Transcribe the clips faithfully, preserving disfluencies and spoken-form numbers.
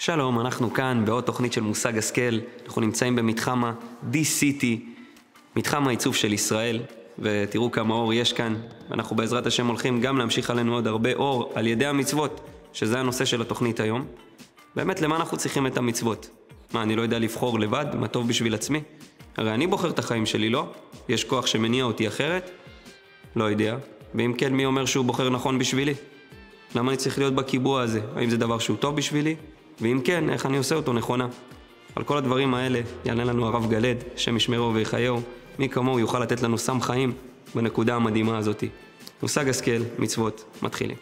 שלום, אנחנו כאן בעוד תוכנית של מושג השכל. אנחנו נמצאים במתחם ה-D-City, מתחם העיצוב של ישראל, ותראו כמה אור יש כאן. ואנחנו בעזרת השם הולכים גם להמשיך עלינו עוד הרבה אור על ידי המצוות, שזה הנושא של התוכנית היום. באמת, למה אנחנו צריכים את המצוות? מה, אני לא יודע לבחור לבד? מה טוב בשביל עצמי? הרי אני בוחר את החיים שלי, לא? יש כוח שמניע אותי אחרת? לא יודע. ואם כן, מי אומר שהוא בוחר נכון בשבילי? למה אני צריך להיות בקיבוע הזה? האם זה דבר שהוא טוב בשבילי? ואם כן, איך אני עושה אותו נכונה? על כל הדברים האלה יענה לנו הרב גלד, שם ישמרו ויחייהו. מי כמוהו יוכל לתת לנו סם חיים בנקודה המדהימה הזאת. מושג השכל, מצוות, מתחילים.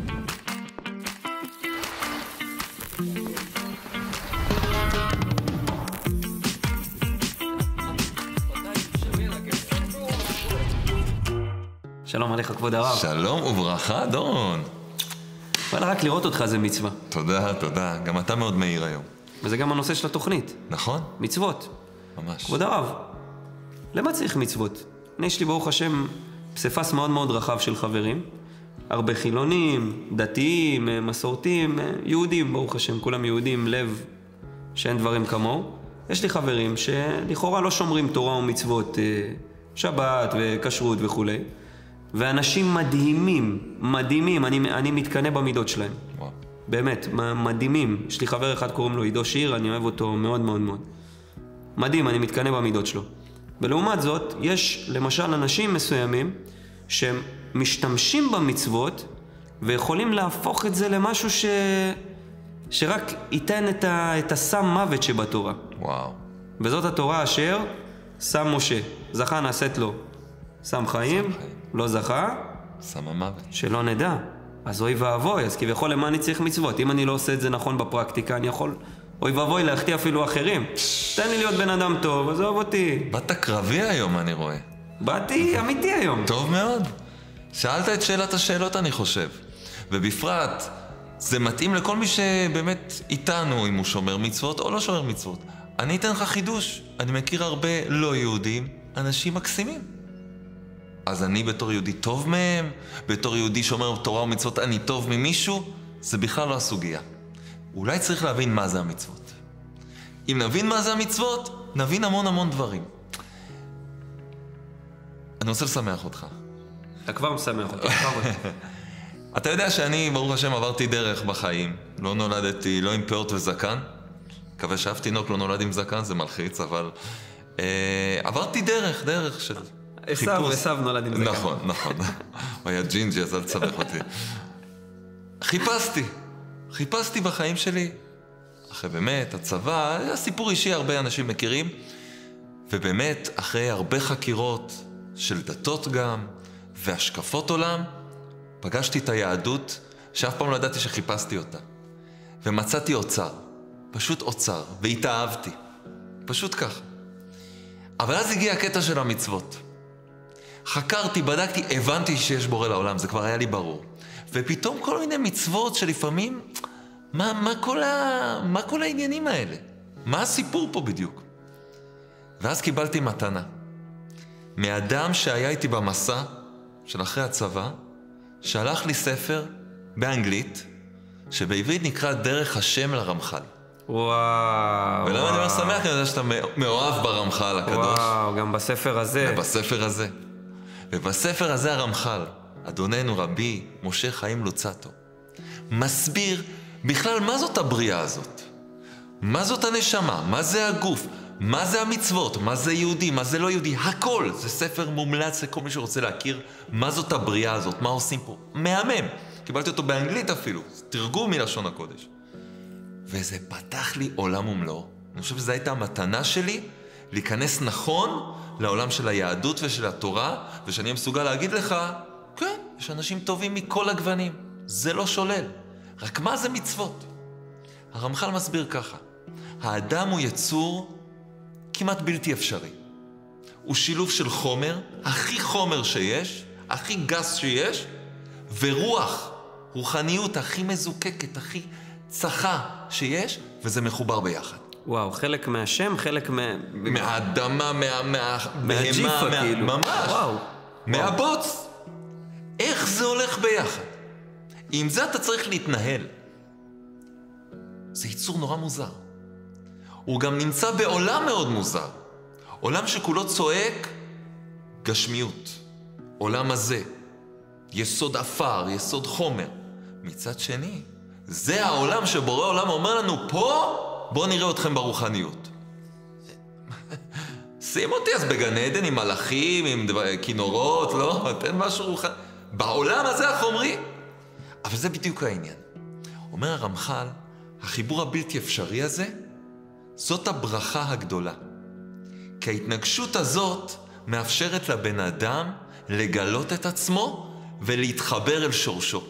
שלום עליך כבוד הרב. שלום וברכה דורון. וואלה, רק לראות אותך זה מצווה. תודה, תודה. גם אתה מאוד מהיר היום. וזה גם הנושא של התוכנית. נכון? מצוות. ממש. כבוד הרב, למה צריך מצוות? אני יש לי ברוך השם פסיפס מאוד מאוד רחב של חברים. הרבה חילונים, דתיים, מסורתיים, יהודים ברוך השם. כולם יהודים, לב שאין דברים כמוהו. יש לי חברים שלכאורה לא שומרים תורה ומצוות, שבת וכשרות וכו'. ואנשים מדהימים, מדהימים, אני, אני מתקנה במידות שלהם. וואו. באמת, מדהימים. יש לי חבר אחד קוראים לו עידו שיר, אני אוהב אותו מאוד מאוד מאוד. מדהים, אני מתקנה במידות שלו. ולעומת זאת, יש למשל אנשים מסוימים שהם משתמשים במצוות ויכולים להפוך את זה למשהו ש... שרק ייתן את, ה... את הסם מוות שבתורה. וואו. וזאת התורה אשר שם משה. זכה נעשית לו. שם חיים, שם חיים. לא זכה. שם המוות. שלא נדע. אז אוי ואבוי, אז כביכול למה אני צריך מצוות? אם אני לא עושה את זה נכון בפרקטיקה, אני יכול, אוי ואבוי, להחטיא אפילו אחרים. תן לי להיות בן אדם טוב, עזוב אותי. באת קרבי היום, אני רואה. באתי אמיתי היום. טוב מאוד. שאלת את שאלת השאלות, אני חושב. ובפרט, זה מתאים לכל מי שבאמת איתנו, אם הוא שומר מצוות או לא שומר מצוות. אני אתן לך חידוש. אני מכיר הרבה לא יהודים, אנשים מקסימים. אז אני בתור יהודי טוב מהם, בתור יהודי שומר תורה ומצוות אני טוב ממישהו, זה בכלל לא הסוגיה. אולי צריך להבין מה זה המצוות. אם נבין מה זה המצוות, נבין המון המון דברים. אני רוצה לשמח אותך. אתה כבר משמח אותי. אתה יודע שאני, ברוך השם, עברתי דרך בחיים. לא נולדתי, לא עם פאות וזקן. מקווה שאף תינוק לא נולד עם זקן, זה מלחיץ, אבל... אה, עברתי דרך, דרך של... עשיו, עשיו נולד עם זקן. נכון, נכון. הוא היה ג'ינג'י, אז אל תסבך אותי. חיפשתי. חיפשתי בחיים שלי. אחרי באמת, הצבא, היה סיפור אישי, הרבה אנשים מכירים. ובאמת, אחרי הרבה חקירות של דתות גם, והשקפות עולם, פגשתי את היהדות, שאף פעם לא ידעתי שחיפשתי אותה. ומצאתי אוצר. פשוט אוצר. והתאהבתי. פשוט כך. אבל אז הגיע הקטע של המצוות. חקרתי, בדקתי, הבנתי שיש בורא לעולם, זה כבר היה לי ברור. ופתאום כל מיני מצוות שלפעמים, מה, מה, כל ה... מה כל העניינים האלה? מה הסיפור פה בדיוק? ואז קיבלתי מתנה. מאדם שהיה איתי במסע של אחרי הצבא, שלח לי ספר באנגלית, שבעברית נקרא דרך השם לרמח"ל. וואו. ולמה אני אומר שמח? אני יודע שאתה מאוהב ברמח"ל הקדוש. וואו, גם בספר הזה. ובספר הזה. ובספר הזה הרמח"ל, אדוננו רבי משה חיים לוצאטו, מסביר בכלל מה זאת הבריאה הזאת. מה זאת הנשמה, מה זה הגוף, מה זה המצוות, מה זה יהודי, מה זה לא יהודי, הכל. זה ספר מומלץ לכל מי שרוצה להכיר מה זאת הבריאה הזאת, מה עושים פה. מהמם. קיבלתי אותו באנגלית אפילו, תרגום מלשון הקודש. וזה פתח לי עולם ומלואו. אני חושב שזו הייתה המתנה שלי, להיכנס נכון לעולם של היהדות ושל התורה, ושאני מסוגל להגיד לך, כן, יש אנשים טובים מכל הגוונים. זה לא שולל. רק מה זה מצוות? הרמח"ל מסביר ככה, האדם הוא יצור כמעט בלתי אפשרי. הוא שילוב של חומר, הכי חומר שיש, הכי גס שיש, ורוח, רוחניות הכי מזוקקת, הכי צחה שיש, וזה מחובר ביחד. וואו, חלק מהשם, חלק מה... מהאדמה, מה... מה... מהג'יפה, מה... כאילו. ממש. וואו. מהבוץ. איך זה הולך ביחד? עם זה אתה צריך להתנהל. זה יצור נורא מוזר. הוא גם נמצא בעולם מאוד מוזר. עולם שכולו צועק גשמיות. עולם הזה. יסוד אפר, יסוד חומר. מצד שני, זה העולם שבורא עולם אומר לנו, פה בוא נראה אתכם ברוחניות. שים אותי אז בגן עדן עם מלאכים, עם כינורות, לא? תן משהו רוחני. בעולם הזה החומרי. אבל זה בדיוק העניין. אומר הרמח"ל, החיבור הבלתי אפשרי הזה, זאת הברכה הגדולה. כי ההתנגשות הזאת מאפשרת לבן אדם לגלות את עצמו ולהתחבר אל שורשו.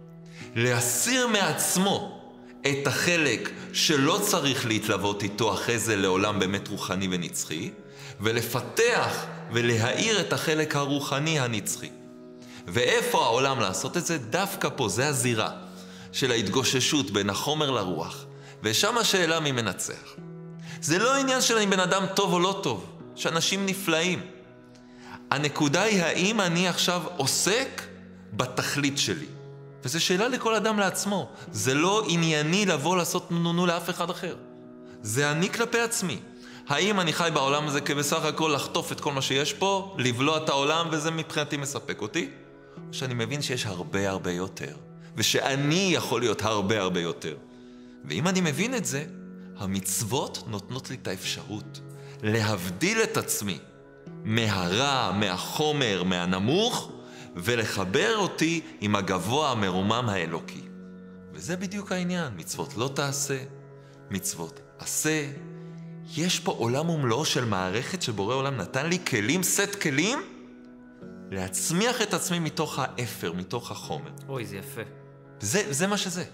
להסיר מעצמו את החלק שלא צריך להתלוות איתו אחרי זה לעולם באמת רוחני ונצחי, ולפתח ולהאיר את החלק הרוחני הנצחי. ואיפה העולם לעשות את זה? דווקא פה, זה הזירה של ההתגוששות בין החומר לרוח, ושם השאלה מי מנצח. זה לא עניין של אני בן אדם טוב או לא טוב, שאנשים נפלאים. הנקודה היא האם אני עכשיו עוסק בתכלית שלי. וזו שאלה לכל אדם לעצמו. זה לא ענייני לבוא לעשות נונו לאף אחד אחר. זה אני כלפי עצמי. האם אני חי בעולם הזה כבסך הכל לחטוף את כל מה שיש פה, לבלוע את העולם, וזה מבחינתי מספק אותי? או שאני מבין שיש הרבה הרבה יותר, ושאני יכול להיות הרבה הרבה יותר. ואם אני מבין את זה, המצוות נותנות לי את האפשרות להבדיל את עצמי מהרע, מהחומר, מהנמוך, ולחבר אותי עם הגבוה המרומם האלוקי. וזה בדיוק העניין. מצוות לא תעשה, מצוות עשה. יש פה עולם ומלואו של מערכת שבורא עולם נתן לי כלים, סט כלים, להצמיח את עצמי מתוך האפר, מתוך החומר. אוי, זה יפה. זה, זה מה שזה.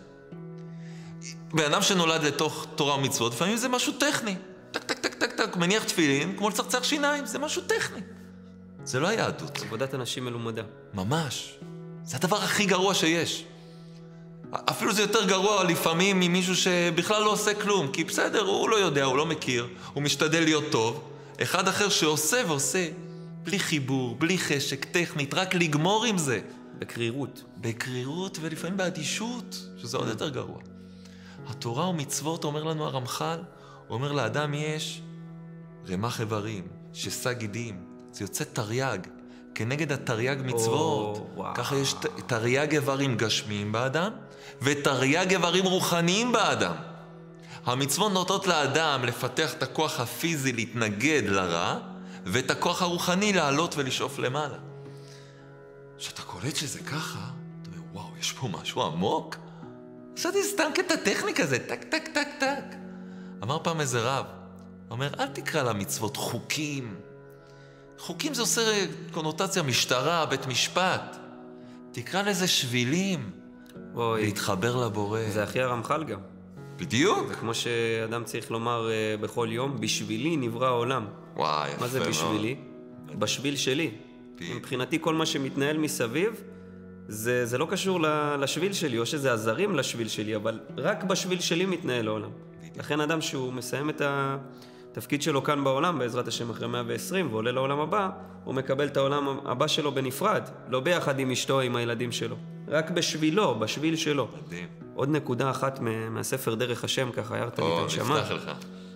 באדם שנולד לתוך תורה ומצוות, לפעמים זה משהו טכני. טק, טק, טק, טק, טק, מניח תפילין, כמו לצחצח שיניים, זה משהו טכני. זה לא היהדות. עבודת אנשים מלומדה. ממש. זה הדבר הכי גרוע שיש. אפילו זה יותר גרוע לפעמים ממישהו שבכלל לא עושה כלום, כי בסדר, הוא לא יודע, הוא לא מכיר, הוא משתדל להיות טוב. אחד אחר שעושה ועושה, בלי חיבור, בלי חשק, טכנית, רק לגמור עם זה. בקרירות. בקרירות ולפעמים באדישות, שזה עוד יותר גרוע. התורה ומצוות, אומר לנו הרמח"ל, הוא אומר לאדם יש רמ"ח איברים, שסה גידים, זה יוצא תרי"ג, כנגד התרי"ג מצוות. או, ככה יש תרי"ג איברים גשמיים באדם, ותרי"ג איברים רוחניים באדם. המצוות נותנות לאדם לפתח את הכוח הפיזי להתנגד לרע, ואת הכוח הרוחני לעלות ולשאוף למעלה. כשאתה קולט שזה ככה, אתה אומר, וואו, יש פה משהו עמוק? עשיתי סתם קטע טכני כזה, טק, טק, טק, טק. אמר פעם איזה רב, אומר, אל תקרא למצוות חוקים. חוקים זה עושה קונוטציה משטרה, בית משפט. תקרא לזה שבילים. אוי. להתחבר לבורא. זה הכי הרמח"ל גם. בדיוק. זה כמו שאדם צריך לומר uh, בכל יום, בשבילי נברא העולם. וואי, יפה. מה זה בשבילי? בשביל שלי. מבחינתי כל מה שמתנהל מסביב, זה, זה לא קשור לשביל שלי, או שזה עזרים לשביל שלי, אבל רק בשביל שלי מתנהל העולם. לכן אדם שהוא מסיים את התפקיד שלו כאן בעולם, בעזרת השם אחרי מאה ועשרים, ועולה לעולם הבא, הוא מקבל את העולם הבא שלו בנפרד, לא ביחד עם אשתו, עם הילדים שלו. רק בשבילו, בשביל שלו. מדהים. עוד נקודה אחת מהספר דרך השם, ככה הערת לי את הנשמה. או, נפתח לך.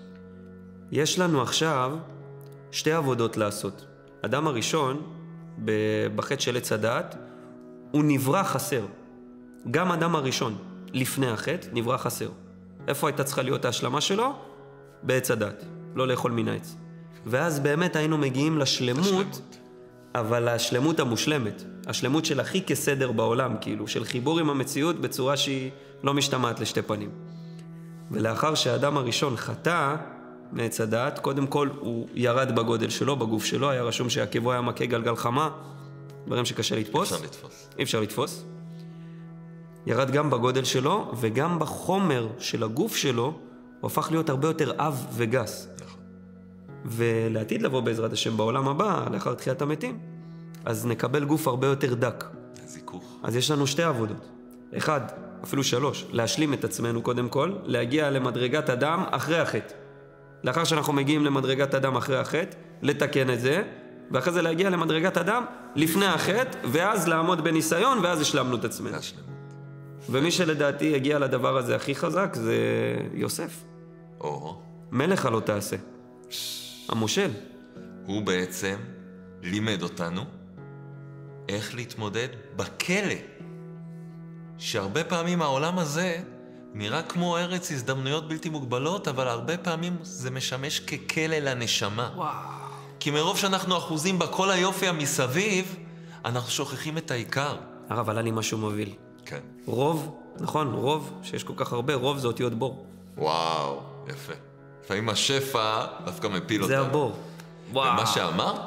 יש לנו עכשיו שתי עבודות לעשות. אדם הראשון, בחטא של עץ הדעת, הוא נברא חסר. גם אדם הראשון, לפני החטא, נברא חסר. איפה הייתה צריכה להיות ההשלמה שלו? בעץ הדעת. לא לאכול מן העץ. ואז באמת היינו מגיעים לשלמות, השלמות. אבל השלמות המושלמת. השלמות של הכי כסדר בעולם, כאילו, של חיבור עם המציאות בצורה שהיא לא משתמעת לשתי פנים. ולאחר שהאדם הראשון חטא מעץ הדעת, קודם כל הוא ירד בגודל שלו, בגוף שלו, היה רשום שעקבו היה מכה גלגל חמה, דברים שקשה לתפוס. אפשר לתפוס. אי אפשר לתפוס. ירד גם בגודל שלו, וגם בחומר של הגוף שלו, הוא הפך להיות הרבה יותר עב וגס. נכון. ולעתיד לבוא בעזרת השם בעולם הבא, לאחר תחיית המתים, אז נקבל גוף הרבה יותר דק. זיכוך. אז יש לנו שתי עבודות. אחד, אפילו שלוש, להשלים את עצמנו קודם כל, להגיע למדרגת אדם אחרי החטא. לאחר שאנחנו מגיעים למדרגת אדם אחרי החטא, לתקן את זה, ואחרי זה להגיע למדרגת אדם לפני החטא, ואז לעמוד בניסיון, ואז השלמנו את עצמנו. השלמות. ומי שלדעתי הגיע לדבר הזה הכי חזק זה יוסף. או, מלך הלא תעשה. המושל. הוא בעצם לימד אותנו איך להתמודד בכלא. שהרבה פעמים העולם הזה נראה כמו ארץ הזדמנויות בלתי מוגבלות, אבל הרבה פעמים זה משמש ככלא לנשמה. וואו. כי מרוב שאנחנו אחוזים בכל היופי המסביב, אנחנו שוכחים את העיקר. הרב, עלה לי משהו מוביל. כן. רוב, נכון, רוב, שיש כל כך הרבה, רוב זה אותיות בור. וואו, יפה. לפעמים השפע דווקא מפיל אותנו. זה הבור. וואו. ומה שאמרת,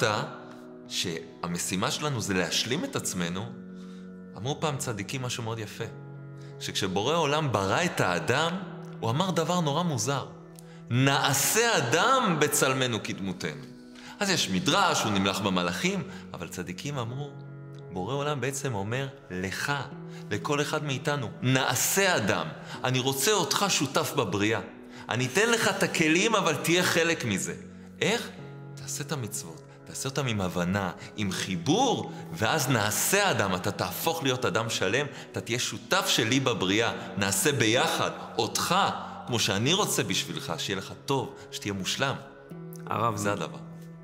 שהמשימה שלנו זה להשלים את עצמנו, אמרו פעם צדיקים משהו מאוד יפה. שכשבורא עולם ברא את האדם, הוא אמר דבר נורא מוזר. נעשה אדם בצלמנו כדמותנו. אז יש מדרש, הוא נמלך במלאכים, אבל צדיקים אמרו, בורא עולם בעצם אומר לך, לכל אחד מאיתנו, נעשה אדם. אני רוצה אותך שותף בבריאה. אני אתן לך את הכלים, אבל תהיה חלק מזה. איך? תעשה את המצוות. תעשה אותם עם הבנה, עם חיבור, ואז נעשה אדם, אתה תהפוך להיות אדם שלם, אתה תהיה שותף שלי בבריאה, נעשה ביחד, אותך, כמו שאני רוצה בשבילך, שיהיה לך טוב, שתהיה מושלם. הרב, זה הדבר.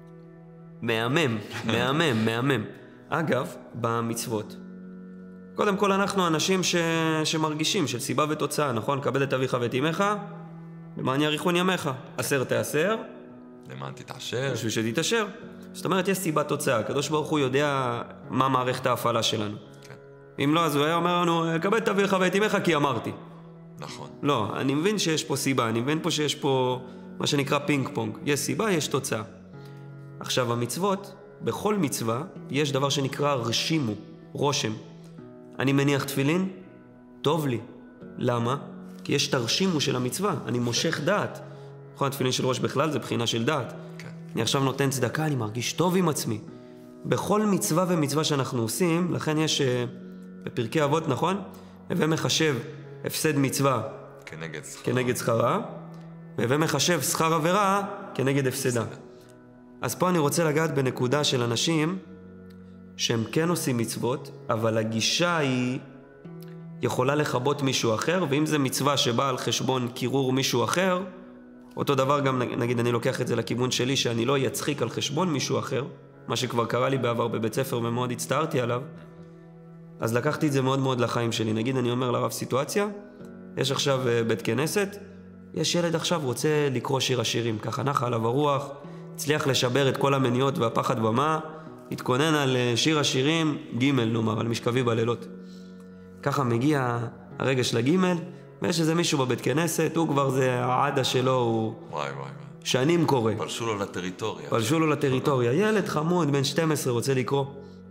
מהמם, מהמם, מהמם. אגב, במצוות, קודם כל אנחנו אנשים ש... שמרגישים של סיבה ותוצאה, נכון? כבד את אביך ואת אמך, למען יאריכון ימיך. עשר תעשר, למען תתעשר. בשביל שתתעשר. זאת אומרת, יש סיבה תוצאה. הקדוש ברוך הוא יודע מה מערכת ההפעלה שלנו. כן. אם לא, אז הוא היה אומר לנו, כבד את אביך ואת אמך כי אמרתי. נכון. לא, אני מבין שיש פה סיבה, אני מבין פה שיש פה מה שנקרא פינג פונג. יש סיבה, יש תוצאה. עכשיו, המצוות, בכל מצווה, יש דבר שנקרא רשימו, רושם. אני מניח תפילין, טוב לי. למה? כי יש תרשימו של המצווה, אני מושך דעת. נכון, התפילין של ראש בכלל זה בחינה של דעת. כן. אני עכשיו נותן צדקה, אני מרגיש טוב עם עצמי. בכל מצווה ומצווה שאנחנו עושים, לכן יש בפרקי אבות, נכון? הווה מחשב הפסד מצווה כנגד שכרה. כנגד שכרה, והווה מחשב שכר עבירה כנגד הפסדה. אז פה אני רוצה לגעת בנקודה של אנשים שהם כן עושים מצוות, אבל הגישה היא יכולה לחבות מישהו אחר, ואם זה מצווה שבאה על חשבון קירור מישהו אחר, אותו דבר גם, נגיד, אני לוקח את זה לכיוון שלי, שאני לא יצחיק על חשבון מישהו אחר, מה שכבר קרה לי בעבר בבית ספר ומאוד הצטערתי עליו, אז לקחתי את זה מאוד מאוד לחיים שלי. נגיד, אני אומר לרב סיטואציה, יש עכשיו בית כנסת, יש ילד עכשיו רוצה לקרוא שיר השירים, ככה נחה עליו הרוח, הצליח לשבר את כל המניות והפחד במה, התכונן על שיר השירים, ג' נאמר, על משכבי בלילות. ככה מגיע הרגע של הג' ויש איזה מישהו בבית כנסת, הוא כבר זה העדה שלו, הוא וואי וואי וואי. שנים קורא. פלשו לו לטריטוריה. פלשו לו לטריטוריה. ילד חמוד, בן שתים עשרה, רוצה לקרוא.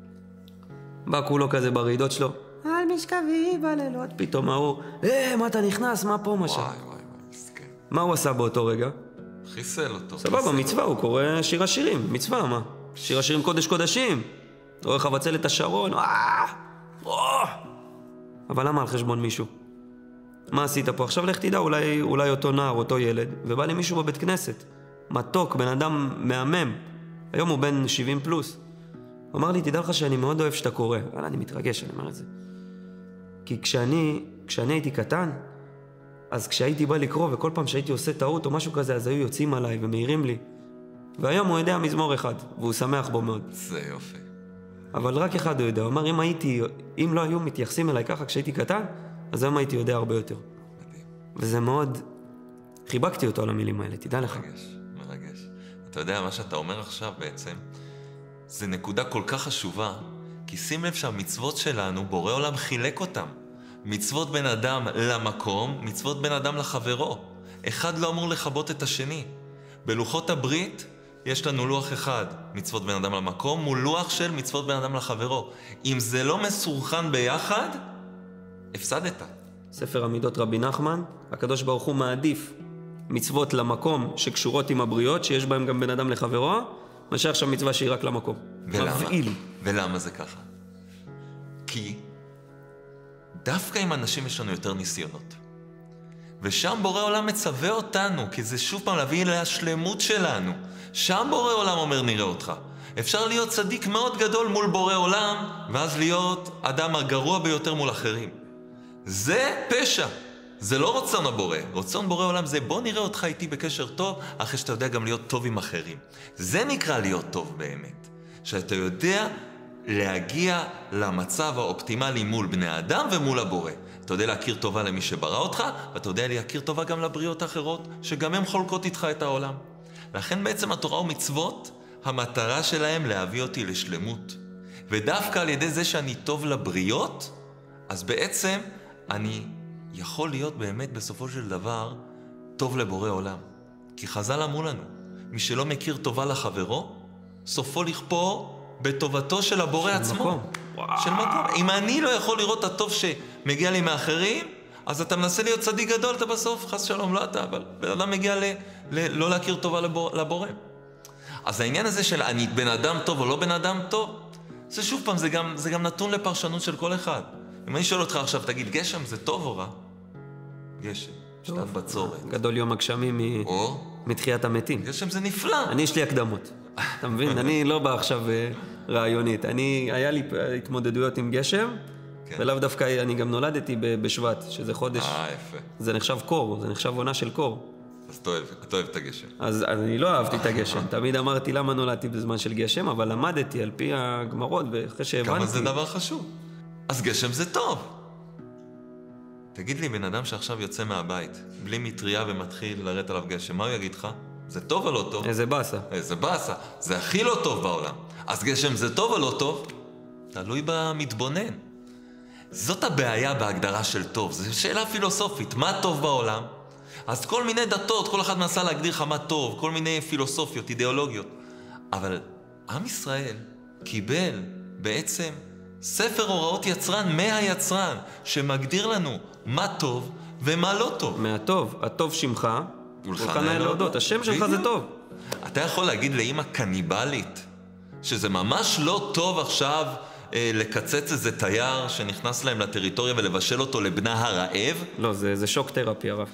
בא כולו כזה ברעידות שלו, על משכבי בלילות. פתאום ההוא, אה, מה אתה נכנס? מה פה, מה שם? וואי וואי וואי, מסכן. מה הוא עשה באותו רגע? חיסל אותו. סבבה, מצווה, הוא קורא שיר השירים. מצווה, מה? שיר השירים קודש קודשים. רואה חבצל את השרון, אה, אה. אבל למה על חשבון מישהו? מה עשית פה? עכשיו לך תדע, אולי, אולי אותו נער, אותו ילד, ובא לי מישהו בבית כנסת. מתוק, בן אדם מהמם. היום הוא בן שבעים פלוס. הוא אמר לי, תדע לך שאני מאוד אוהב שאתה קורא. אבל אני מתרגש, אני אומר את זה. כי כשאני, כשאני הייתי קטן, אז כשהייתי בא לקרוא, וכל פעם שהייתי עושה טעות או משהו כזה, אז היו יוצאים עליי ומעירים לי. והיום הוא יודע מזמור אחד, והוא שמח בו מאוד. זה יופי. אבל רק אחד הוא יודע. הוא אמר, אם הייתי, אם לא היו מתייחסים אליי ככה כשהייתי קטן, אז היום הייתי יודע הרבה יותר. מדהים. וזה מאוד... חיבקתי אותו על המילים האלה, תדע לך. מרגש, מרגש. אתה יודע, מה שאתה אומר עכשיו בעצם, זה נקודה כל כך חשובה, כי שים לב שהמצוות שלנו, בורא עולם חילק אותם. מצוות בן אדם למקום, מצוות בן אדם לחברו. אחד לא אמור לחבות את השני. בלוחות הברית יש לנו לוח אחד, מצוות בן אדם למקום, מול לוח של מצוות בן אדם לחברו. אם זה לא מסורחן ביחד, הפסדת. ספר המידות רבי נחמן, הקדוש ברוך הוא מעדיף מצוות למקום שקשורות עם הבריות, שיש בהם גם בן אדם לחברו, מאשר עכשיו מצווה שהיא רק למקום. ולמה? מבעיל. ולמה זה ככה? כי דווקא עם אנשים יש לנו יותר ניסיונות. ושם בורא עולם מצווה אותנו, כי זה שוב פעם להביא להשלמות שלנו. שם בורא עולם אומר נראה אותך. אפשר להיות צדיק מאוד גדול מול בורא עולם, ואז להיות אדם הגרוע ביותר מול אחרים. זה פשע. זה לא רצון הבורא. רצון בורא עולם זה בוא נראה אותך איתי בקשר טוב, אחרי שאתה יודע גם להיות טוב עם אחרים. זה נקרא להיות טוב באמת. שאתה יודע להגיע למצב האופטימלי מול בני האדם ומול הבורא. אתה יודע להכיר טובה למי שברא אותך, ואתה יודע להכיר טובה גם לבריות האחרות, שגם הן חולקות איתך את העולם. לכן בעצם התורה ומצוות, המטרה שלהם להביא אותי לשלמות. ודווקא על ידי זה שאני טוב לבריות, אז בעצם אני יכול להיות באמת בסופו של דבר טוב לבורא עולם. כי חז"ל אמרו לנו, מי שלא מכיר טובה לחברו, סופו לכפור בטובתו של הבורא של עצמו. מקום. של מקום. אם אני לא יכול לראות את הטוב שמגיע לי מאחרים, אז אתה מנסה להיות צדיק גדול, אתה בסוף, חס שלום, לא אתה, אבל בן אדם מגיע ל, ל, לא להכיר טובה לבור, לבורא. אז העניין הזה של אני בן אדם טוב או לא בן אדם טוב, זה שוב פעם, זה גם, זה גם נתון לפרשנות של כל אחד. אם אני שואל אותך עכשיו, תגיד, גשם זה טוב או רע? גשם, שנת בצורת. גדול יום הגשמים מ... או? מתחיית המתים. גשם זה נפלא. אני יש לי הקדמות. אתה מבין? אני לא בא עכשיו אה, רעיונית. אני, היה לי התמודדויות עם גשם, כן. ולאו דווקא אני גם נולדתי ב- בשבט, שזה חודש. אה, יפה. זה נחשב קור, זה נחשב עונה של קור. אז אתה אוהב, אתה אוהב את הגשם. אז, אז אני לא אהבתי את הגשם. תמיד אמרתי למה נולדתי בזמן של גשם, אבל למדתי על פי הגמרות, ואחרי שהבנתי... כמה זה דבר חשוב. אז גשם זה טוב. תגיד לי, בן אדם שעכשיו יוצא מהבית, בלי מטריה ומתחיל לרדת עליו גשם, מה הוא יגיד לך? זה טוב או לא טוב? איזה באסה. איזה באסה. זה הכי לא טוב בעולם. אז גשם זה טוב או לא טוב? תלוי במתבונן. זאת הבעיה בהגדרה של טוב. זו שאלה פילוסופית. מה טוב בעולם? אז כל מיני דתות, כל אחד מנסה להגדיר לך מה טוב, כל מיני פילוסופיות, אידיאולוגיות. אבל עם ישראל קיבל בעצם ספר הוראות יצרן מהיצרן, שמגדיר לנו מה טוב ומה לא טוב. מהטוב, הטוב שמך, ולך נאה להודות. השם שלך זה טוב. אתה יכול להגיד לאמא קניבלית, שזה ממש לא טוב עכשיו אה, לקצץ איזה תייר שנכנס להם לטריטוריה ולבשל אותו לבנה הרעב? לא, זה, זה שוק תרפי, הרב.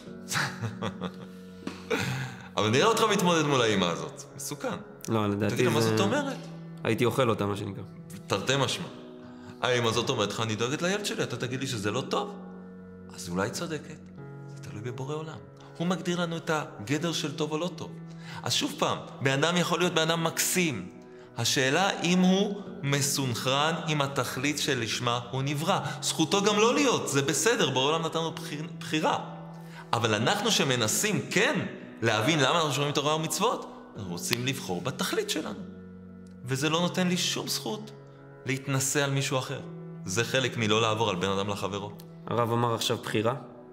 אבל נראה אותך מתמודד מול האמא הזאת. מסוכן. לא, לדעתי תגיד, מה זה... זאת אומרת? הייתי אוכל אותה, מה שנקרא. תרתי משמע. האמא הזאת אומרת לך, אני דואגת לילד שלי, אתה תגיד לי שזה לא טוב? אז אולי צודקת. זה תלוי בבורא עולם. הוא מגדיר לנו את הגדר של טוב או לא טוב. אז שוב פעם, בן אדם יכול להיות בן אדם מקסים. השאלה אם הוא מסונכרן עם התכלית שלשמה הוא נברא. זכותו גם לא להיות, זה בסדר, בורא עולם נתנו בחירה. אבל אנחנו שמנסים, כן, להבין למה אנחנו שומעים תורה ומצוות, אנחנו רוצים לבחור בתכלית שלנו. וזה לא נותן לי שום זכות להתנסה על מישהו אחר. זה חלק מלא לעבור על בן אדם לחברו. הרב אמר עכשיו בחירה,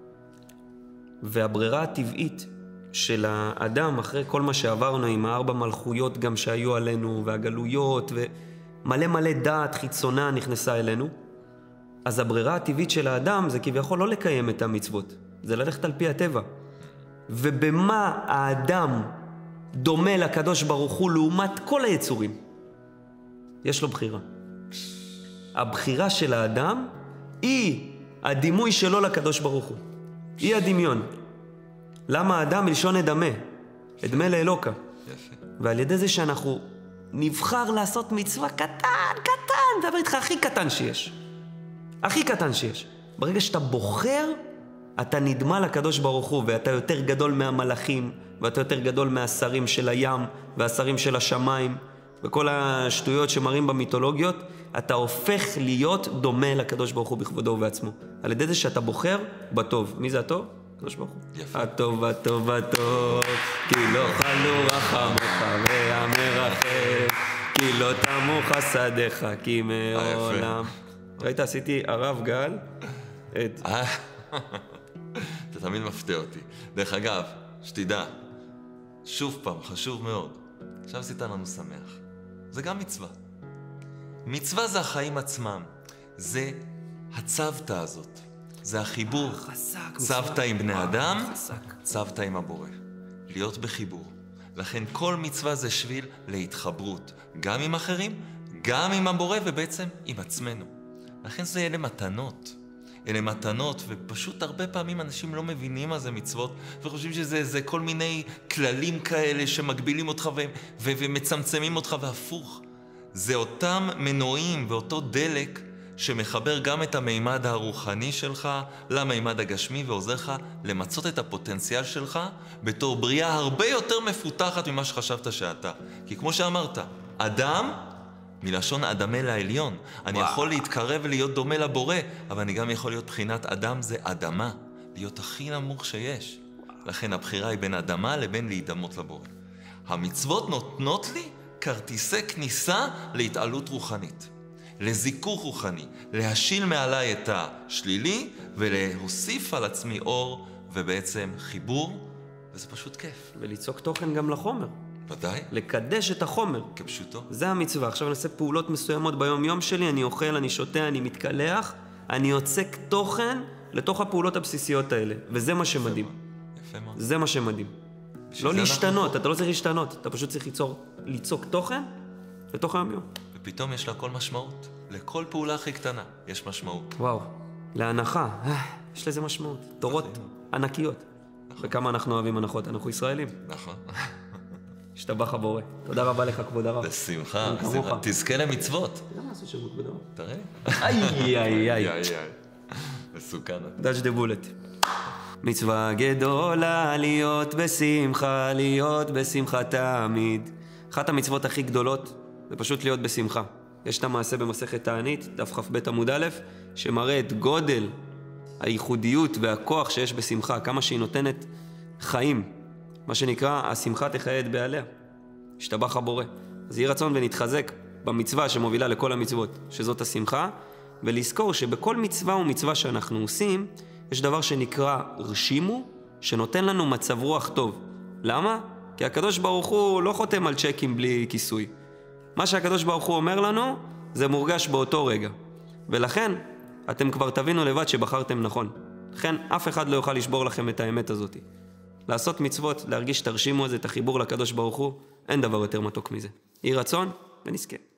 והברירה הטבעית של האדם אחרי כל מה שעברנו עם הארבע מלכויות גם שהיו עלינו, והגלויות, ומלא מלא דעת חיצונה נכנסה אלינו, אז הברירה הטבעית של האדם זה כביכול לא לקיים את המצוות, זה ללכת על פי הטבע. ובמה האדם דומה לקדוש ברוך הוא לעומת כל היצורים? יש לו בחירה. הבחירה של האדם היא הדימוי שלו לקדוש ברוך הוא. היא הדמיון. למה האדם מלשון אדמה? אדמה לאלוקה. יפה. ועל ידי זה שאנחנו נבחר לעשות מצווה קטן, קטן, דבר איתך הכי קטן שיש. הכי קטן שיש. ברגע שאתה בוחר, אתה נדמה לקדוש ברוך הוא, ואתה יותר גדול מהמלאכים, ואתה יותר גדול מהשרים של הים, והשרים של השמיים, וכל השטויות שמראים במיתולוגיות, אתה הופך להיות דומה לקדוש ברוך הוא בכבודו ובעצמו. על ידי זה שאתה בוחר בטוב. מי זה הטוב? הקדוש ברוך הוא. יפה. הטוב, הטוב, הטוב, כי לא חלו רחמך והמרחם, כי לא תמו חסדיך, כי מעולם. ראית, עשיתי הרב גל את... אתה תמיד מפתיע אותי. דרך אגב, שתדע, שוב פעם, חשוב מאוד. עכשיו עשית לנו שמח. זה גם מצווה. מצווה זה החיים עצמם. זה הצוותא הזאת. זה החיבור. חזק. צוותא עם בני אדם, חזק. צוותא עם הבורא. להיות בחיבור. לכן כל מצווה זה שביל להתחברות. גם עם אחרים, גם עם הבורא ובעצם עם עצמנו. לכן זה אלה מתנות. אלה מתנות, ופשוט הרבה פעמים אנשים לא מבינים מה זה מצוות, וחושבים שזה זה כל מיני כללים כאלה שמגבילים אותך ו- ו- ומצמצמים אותך, והפוך. זה אותם מנועים ואותו דלק שמחבר גם את המימד הרוחני שלך למימד הגשמי ועוזר לך למצות את הפוטנציאל שלך בתור בריאה הרבה יותר מפותחת ממה שחשבת שאתה. כי כמו שאמרת, אדם מלשון אדמה לעליון. אני וואו. יכול להתקרב ולהיות דומה לבורא, אבל אני גם יכול להיות בחינת אדם זה אדמה, להיות הכי נמוך שיש. לכן הבחירה היא בין אדמה לבין להידמות לבורא. המצוות נותנות לי כרטיסי כניסה להתעלות רוחנית, לזיכוך רוחני, להשיל מעליי את השלילי ולהוסיף על עצמי אור ובעצם חיבור, וזה פשוט כיף. וליצוק תוכן גם לחומר. ודאי. לקדש את החומר. כפשוטו. זה המצווה. עכשיו אני עושה פעולות מסוימות ביום יום שלי, אני אוכל, אני שותה, אני מתקלח, אני יוצק תוכן לתוך הפעולות הבסיסיות האלה, וזה מה שמדהים. יפה מאוד. זה מה שמדהים. לא להשתנות, אתה לא צריך להשתנות, אתה פשוט צריך ליצור, ליצוק תוכן לתוך היום יום. ופתאום יש לה כל משמעות. לכל פעולה הכי קטנה יש משמעות. וואו, להנחה, יש לזה משמעות. תורות ענקיות. וכמה אנחנו אוהבים הנחות, אנחנו ישראלים. נכון. השתבח הבורא. תודה רבה לך, כבוד הרב. בשמחה, בשמחה. תזכה למצוות. למה עשו שירות כבוד הרב? תראה. איי, איי, איי. מסוכן. דאג' דה בולט. מצווה גדולה להיות בשמחה, להיות בשמחה תמיד. אחת המצוות הכי גדולות זה פשוט להיות בשמחה. יש את המעשה במסכת תענית, דף כ"ב עמוד א', שמראה את גודל הייחודיות והכוח שיש בשמחה, כמה שהיא נותנת חיים. מה שנקרא, השמחה תחיה את בעליה. השתבח הבורא. אז יהי רצון ונתחזק במצווה שמובילה לכל המצוות, שזאת השמחה, ולזכור שבכל מצווה ומצווה שאנחנו עושים, יש דבר שנקרא רשימו, שנותן לנו מצב רוח טוב. למה? כי הקדוש ברוך הוא לא חותם על צ'קים בלי כיסוי. מה שהקדוש ברוך הוא אומר לנו, זה מורגש באותו רגע. ולכן, אתם כבר תבינו לבד שבחרתם נכון. לכן, אף אחד לא יוכל לשבור לכם את האמת הזאת. לעשות מצוות, להרגיש תרשימו את זה, את החיבור לקדוש ברוך הוא, אין דבר יותר מתוק מזה. יהי רצון ונזכה.